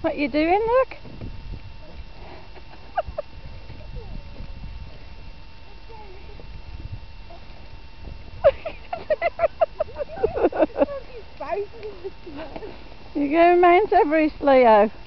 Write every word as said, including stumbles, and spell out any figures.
What you doing, look? You're going Mount Everest, Leo.